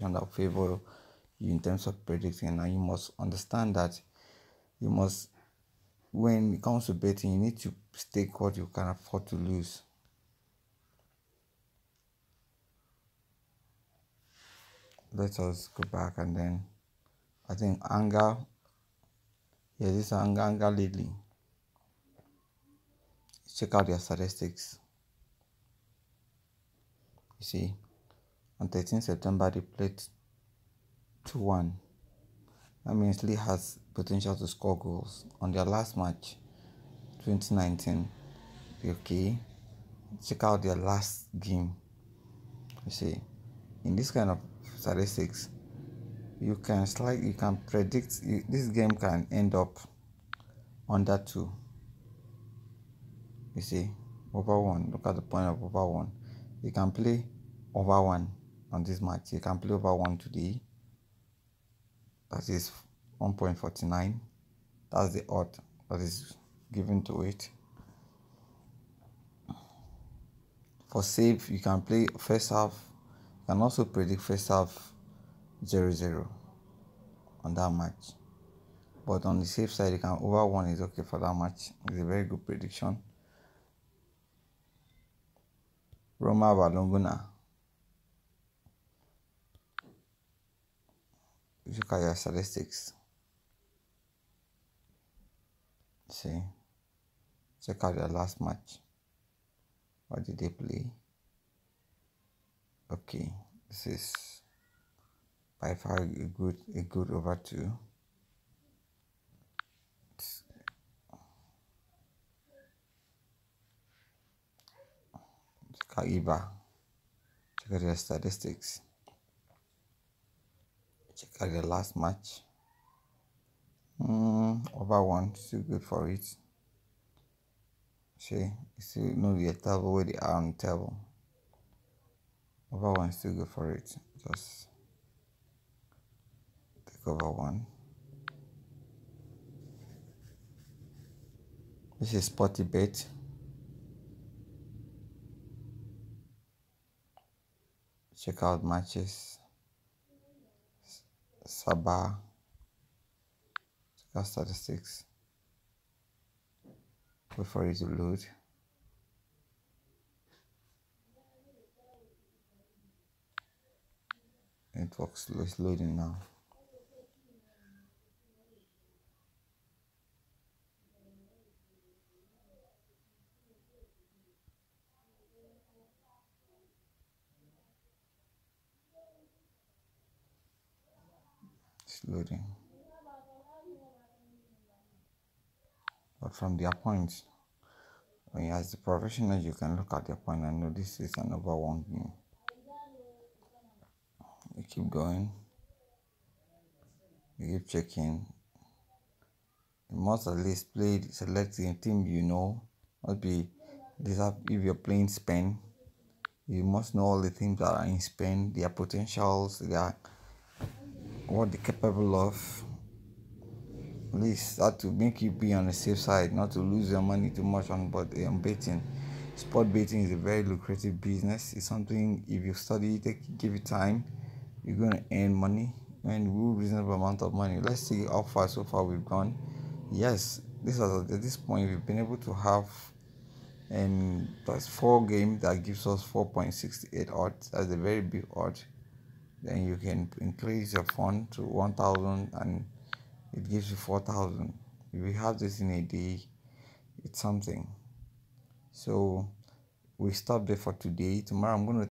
situation that will favor you in terms of predicting, and you must understand that you must, when it comes to betting, you need to stake what you can afford to lose. Let us go back, and then I think anger. Yeah, this anger lately. Check out their statistics. You see, on 13 September they played 2-1. That means Lee has potential to score goals. On their last match, 2019, okay, check out their last game. You see, in this kind of statistics, you can predict this game can end up under 2. You see, over 1. Look at the point of over 1. You can play over 1 on this match. You can play over 1 today. That is 1.49. That's the odd that is given to it. For save, you can play first half. You can also predict first half 0-0 on that match. But on the safe side, you can over 1 is okay for that match. It's a very good prediction. Roma Balonguna. Look at your statistics. See, check out their last match. What did they play? Okay, this is by far a good over 2. Check out IBA. Check out their statistics. Check out their last match. Over 1, still good for it. See, you still know the table where they are on the table. Over 1 still good for it. Just take over 1. This is Sporty Bet. Check out matches. Sabah. Check out statistics. Wait for it to load. It's loading now. It's loading. But from their points, when you as the professional, you can look at their point and know this is an over 1 game. You keep going. You keep checking. You must at least select the team you know. Must be this up if you're playing Spain. You must know all the teams that are in Spain, their potentials, what they're capable of. At least that to make you be on the safe side, not to lose your money too much on betting. Sport betting is a very lucrative business. It's something, if you study, give it time, you're going to earn money and reasonable amount of money. Let's see how far so far we've gone. Yes, at this point we've been able to have, and that's 4 games that gives us 4.68 odds. That's a very big odd. Then you can increase your fund to 1,000 and it gives you 4,000. If you have this in a day, it's something. So we stop there for today. Tomorrow I'm going to